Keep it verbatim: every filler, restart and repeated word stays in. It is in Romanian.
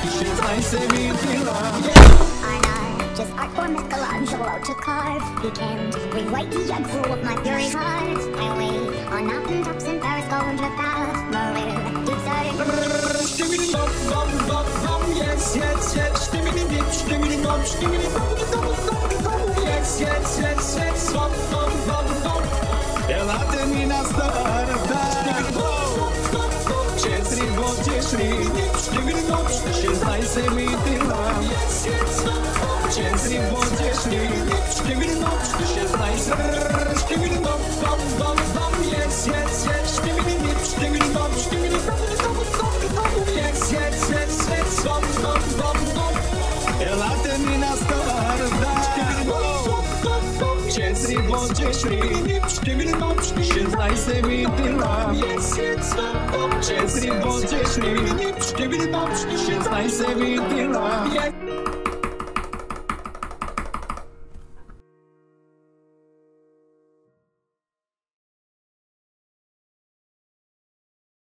și stai să mintila. Just art for Michelangelo to carve. He can't rewrite the egg full of my fury heart. I wait on mountaintops in Paris, going to bath. Maria, deep side. Stimming dop, dop, dop, dop, yes, yes, yes. Stimming dip, stimming dop, stimming dop, dop, dop, dop, yes, yes, yes, yes. Dop, dop, dop, dop. Ela termina sta arda. Ce strigo, ce știi. Stimming dop, și stai să mintila. Yes, yes, dop. Ce strigo, ce știi. Stimming dop, și stai să stimming dop, dop, dop, dop, yes, yes, yes. Stimming dip, stimming dop, stimming dop, dop, dop, dop, yes, yes, yes, yes. Dop, dop, dop, dop. Ela termina sta arda. Ce strigo, ce știi. Stimming dop, și stai să mintila. Yes, yes, dop. Ce strigo, ce știi. Stimming dop, și stai să mintila.